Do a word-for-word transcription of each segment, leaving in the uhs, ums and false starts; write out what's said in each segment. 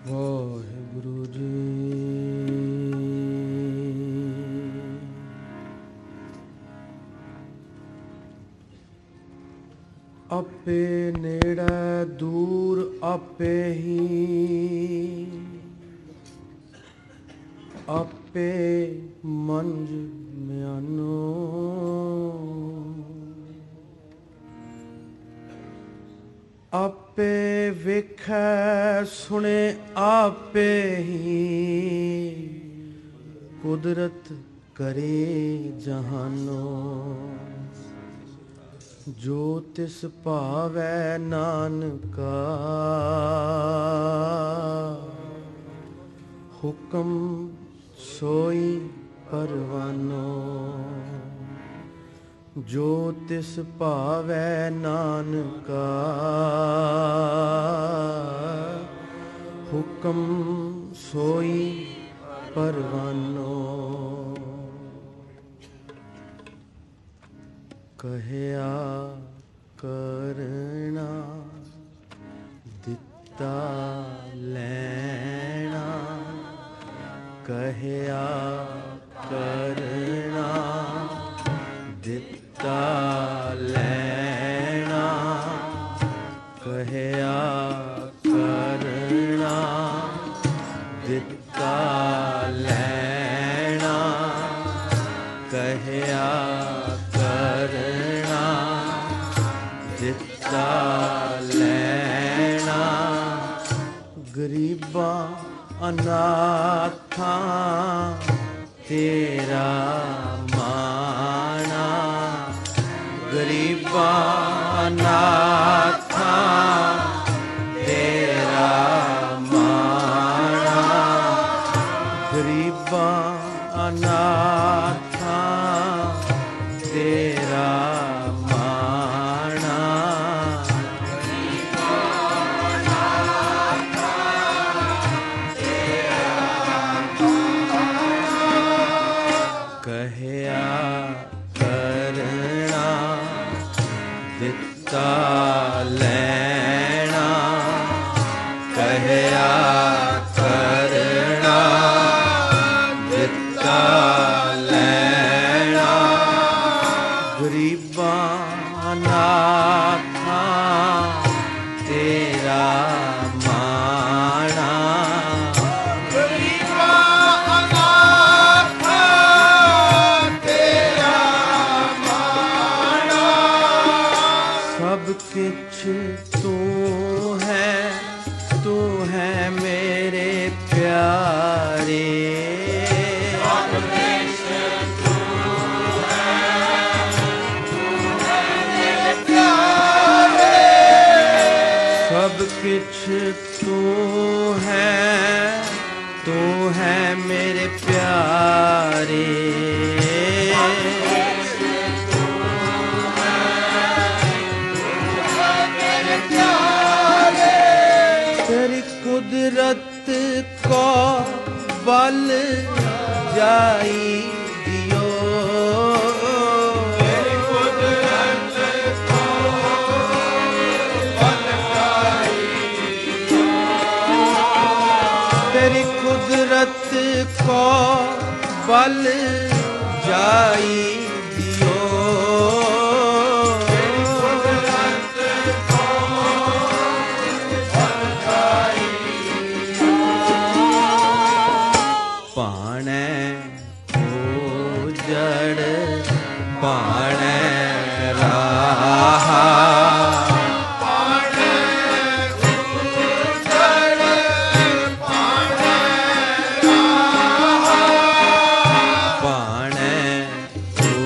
वाहिगुरु जी। आपे नेड़े दूर आपे ही, आपे मंज म्यानो। आपे वेखै सुने आपे ही, कुदरत करे जहानो। जो तिस भावै नानका, हुक्म सोई परवानो। जो तिस भावै नानका, हुक्म सोई परवानो। कहया करना दिता लैना, कहया करना दिता लैना, कहया करना दिता लैना, कहया करना दिता लैना। गरीबां अनाथां तेरा माना, गरीबां अनाथां तेरा माना, गरीबां अनाथां तेरा माना। कहया करना दिता लैना, कहया करना दिता लैना। गरीबां अनाथां तेरा माना, गरीबां अनाथां तेरा माना। सब किछ तू है, तू है मेरे प्यारे। सब किछ तू है, तू है मेरे प्यारे। तेरी कुदरत को बल जाई दियो, तेरी कुदरत को बल जाई दियो। पाणै उजड़ पाणै राहा, पाणै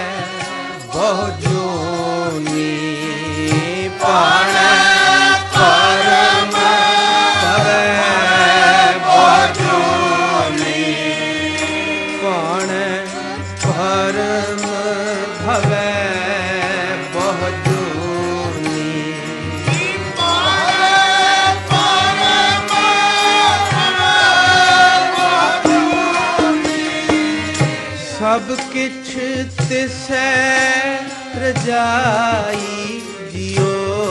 ਬਹੁ ਜੋਨੀ ਪਾਣੈ ਪਰਮ ਭਵੈ ਬਹੁ ਜੋਨੀ ਪਾਣੈ ਪਰਮ ਭਵੈ ਬਹੁ ਜੋਨੀ ਸਭ ਕਿਛ ਤਿਸੈ ਰਜਾਈ ਜਿਉ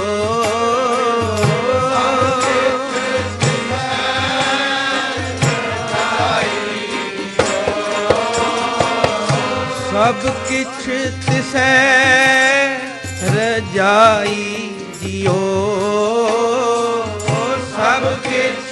ਸਭ ਕਿਛ ਤਿਸੈ ਰਜਾਈ ਜਿਉ ਸਭ ਕਿਛ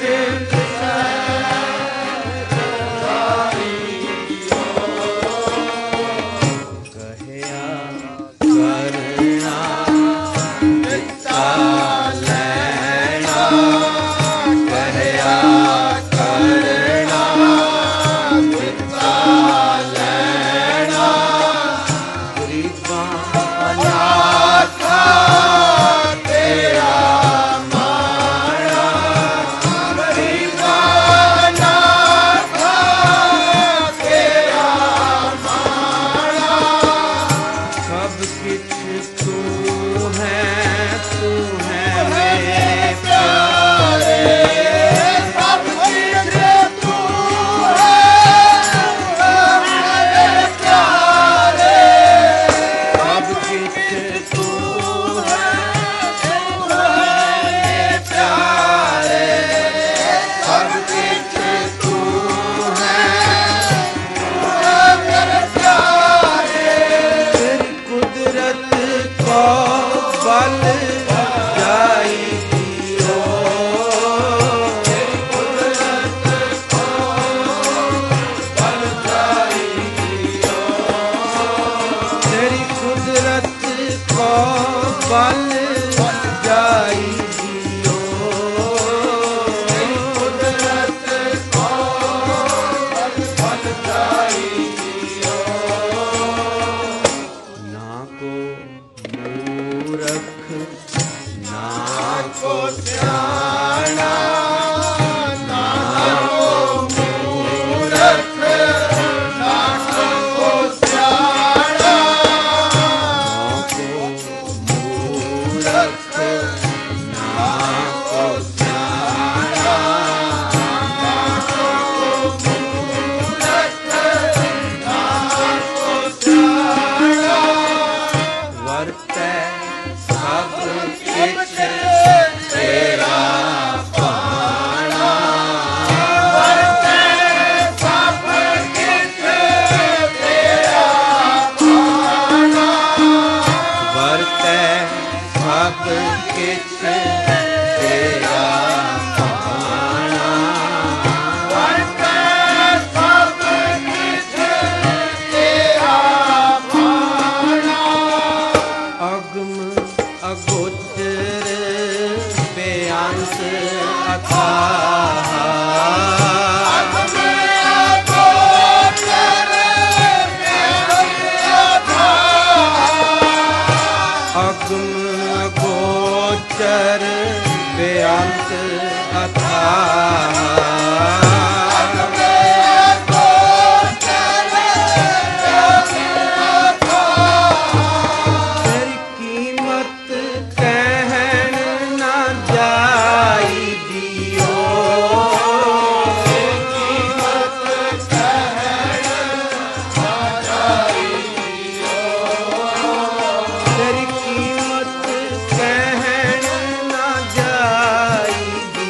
ਤੇਰੀ ਕੀਮਤ ਕਹਿਣ ਨਾ ਜਾਈ।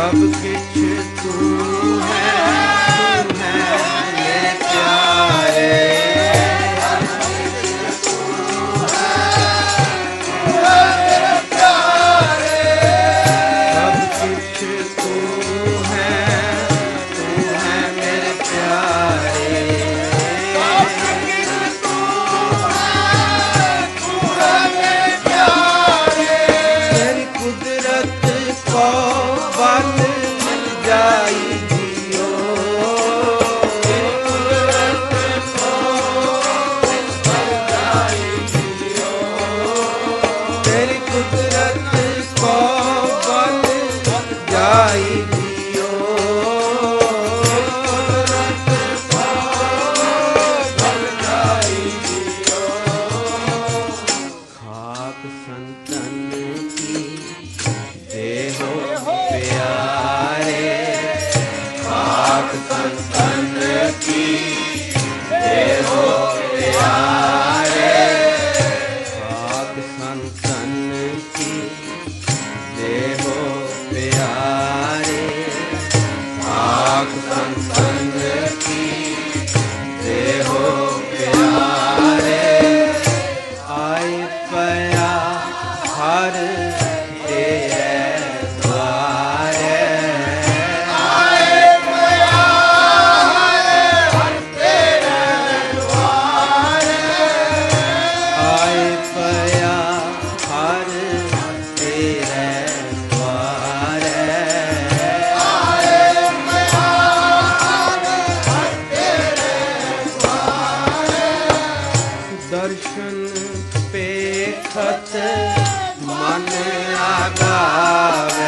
सब किछ तू है, तू है मेरे प्यारे। दर्शन पेखत मन आगावे,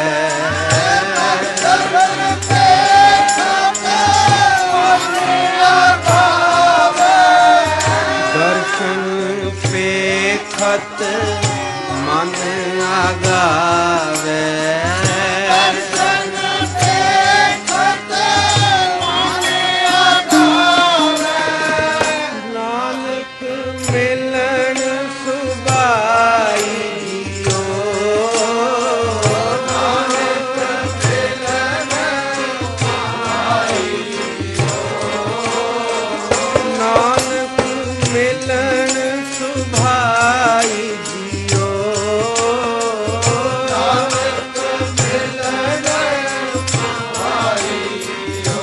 दर्शन पेखत मन आगावे, दर्शन पेखत मन आगावे, दर्शन पेखत मन आगावे। नानक मिलन सुबाई जियो, नानक मिलन सुबाई जियो, नानक मिलन सुबाई जियो, नानक मिलन सुबाई जियो।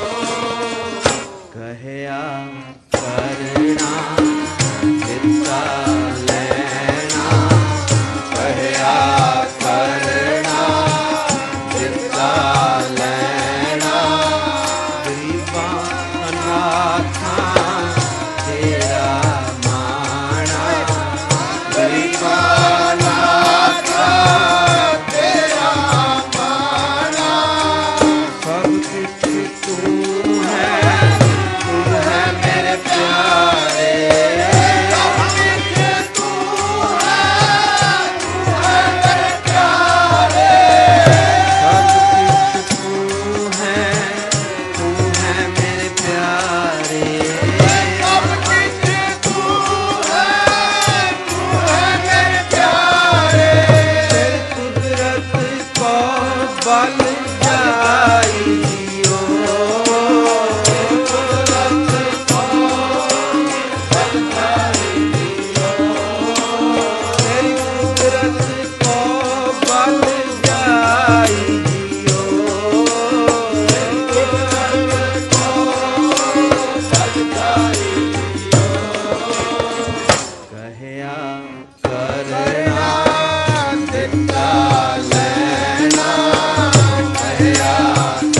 कहया करना दिता लेना, कहया करना दिता लेना, गरीबां अनाथां तेरा माना, गरीबां अनाथां तेरा माना। सब कुछ तू है, तू है मेरे प्यारे। बल जाई जियो, बल जाई जियो, तेरी कुदरत को बल जाई जियो, तेरी कुदरत को बल जाई जियो। कहया करना दिता लेना, कहया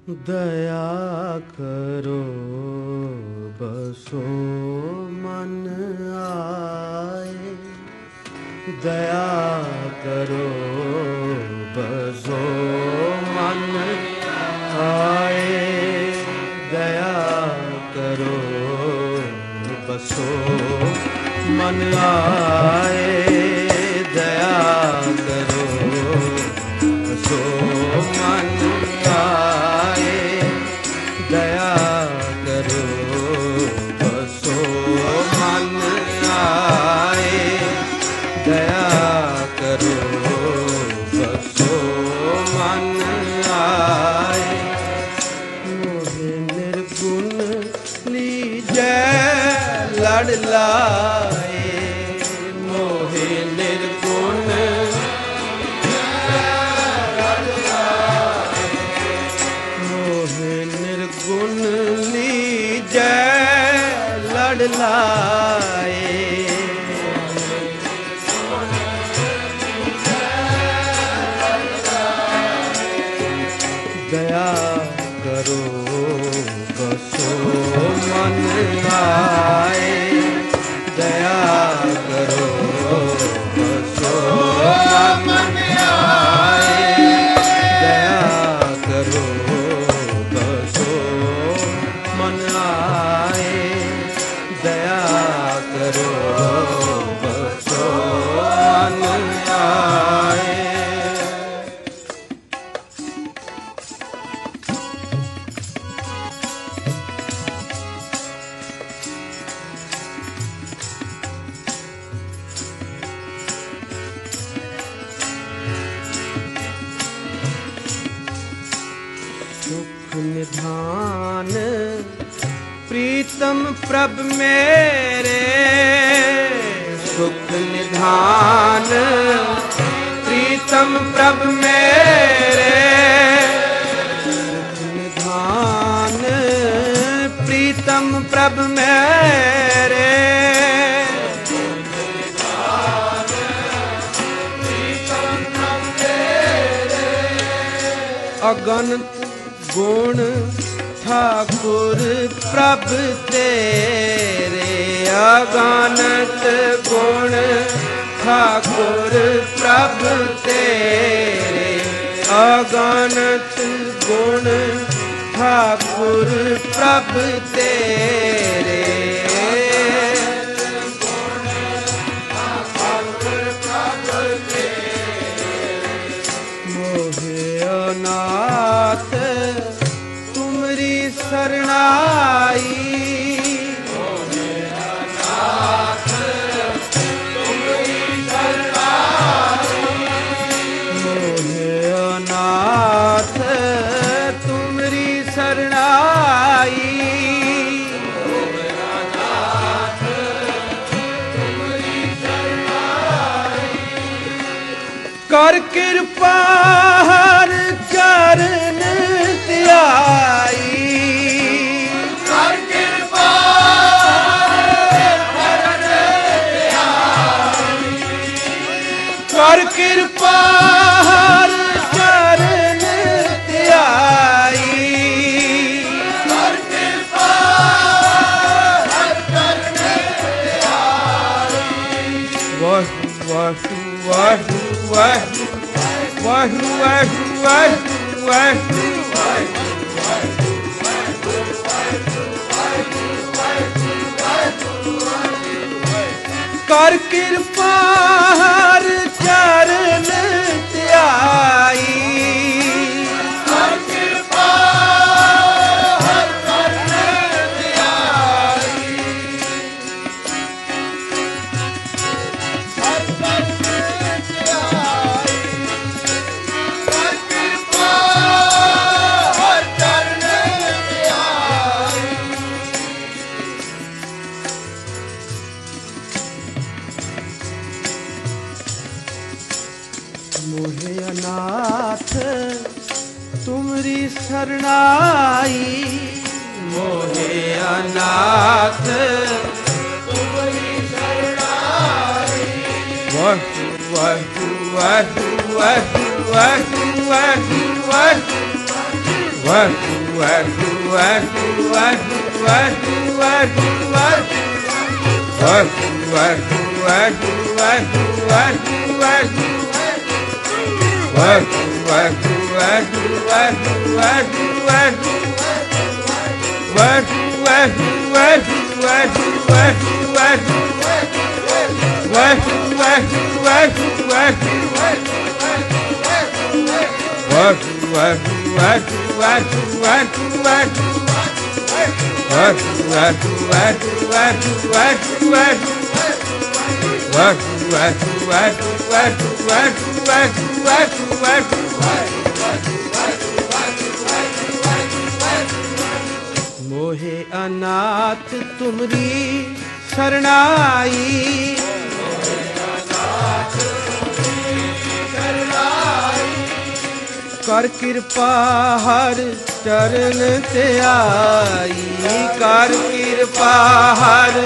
दया करो बसो मन आए, दया करो बसो मन आए, दया करो बसो मन आए, दया करो बसो मन आए, दया करो बसो मन आए, दया करो बसो मन आए। मोहे निर्गुण लीजै लड़ लाए, मोहे निर्गुण मोहे निर्गुण लीजै लड़ लाए, दया करो बसो मन आए, दया करो बसो मन आए, दया करो बसो मन आए, दया करो बसो मन आए। सुख निधान प्रीतम प्रभ मेरे, सुख निधान प्रीतम प्रभ मेरे, सुख निधान प्रीतम प्रभ मेरे, अगणित गुण ठाकुर प्रभ तेरे, अगणित गुण ठाकुर प्रभ तेरे, अगणित गुण ठाकुर प्रभ तेरे, मोहे अनाथ तुमरी शरणाई, मोहे अनाथ तुमरी शरणाई, मोहे अनाथ तुमरी शरणाई, मोहे अनाथ तुमरी शरणाई। कर कृपा हर चरण त्याई, कर कृपा हर त्याई, कर कृपा हर चरण त्याई, कर कृपा हर चरण त्याई। वाहु वाहु वाहु वाहु वाहु वाहु वाहु कर कृपा हर चरण त्याई, कर कृपा हर चरण त्याई, हर चरण त्याई, कर कृपा हर चरण त्याई। मोहे अनाथ तुमरी शरणाई, मोहे अनाथ तुमरी शरणाई। वाहु वाहु वाहु वाहु वाहु वाहु वाहु ਵਾਹਿਗੁਰੂ ਵਾਹਿਗੁਰੂ ਵਾਹਿਗੁਰੂ ਵਾਹਿਗੁਰੂ ਵਾਹਿਗੁਰੂ ਵਾਹਿਗੁਰੂ ਵਾਹਿਗੁਰੂ ਵਾਹਿਗੁਰੂ ਵਾਹਿਗੁਰੂ ਵਾਹਿਗੁਰੂ ਵਾਹਿਗੁਰੂ ਵਾਹਿਗੁਰੂ ਵਾਹਿਗੁਰੂ ਵਾਹਿਗੁਰੂ ਵਾਹਿਗੁਰੂ ਵਾਹਿਗੁਰੂ मोहे अनाथ तुमरी शरणाई कर कृपा हर चरण ते आई कर कृपा हर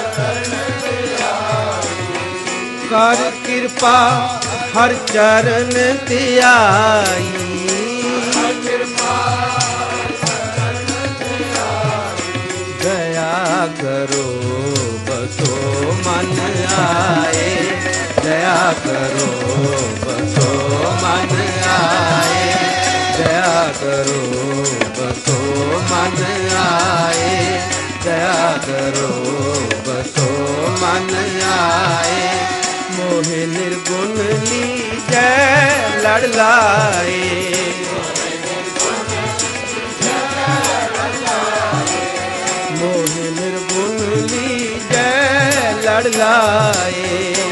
कर कृपा हर चरण ते आई दया करो बसो मन आए दया करो बसो मन आए दया करो बसो मन आए दया करो बसो मन आए मोहे निर्गुण लीजै लड़ लाए मोहे निर्गुण लीजै लड़ लाए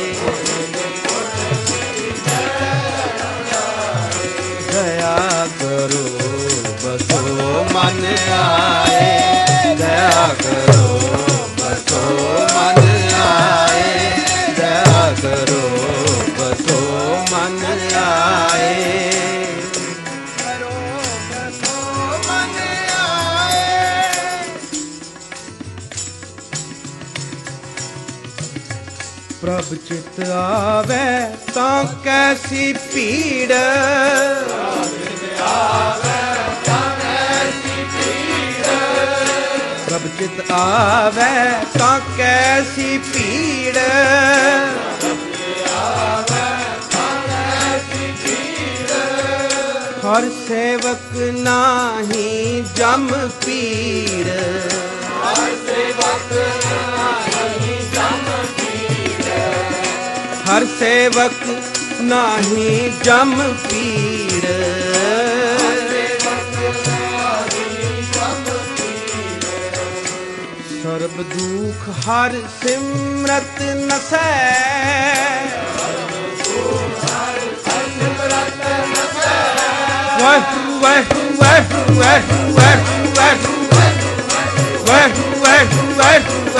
दया करो बसो मन आए दया करो बसो मन आए दया करो बसो मन आए प्रभ चित आवे तां कैसी पीड़ प्रभ चित आवे तां कैसी पीड़ हर सेवक नाही जम पीड़ हर सेवक नाही जम हर सेवक नाही जम पीड़ सर्ब दुख हर सिमरत नसै वाहिगुरू वाहिगुरू वाहिगुरू वाहिगुरू वाहिगुरू वाहिगुरू वाहिगुरू वाहिगुरू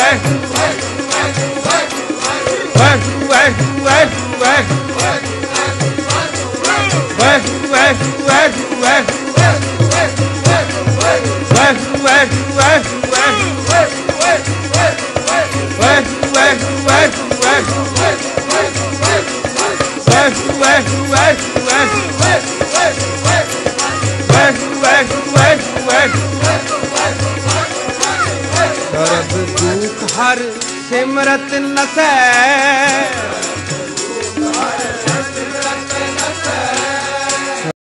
सर्ब दुख हर सिमरत नसै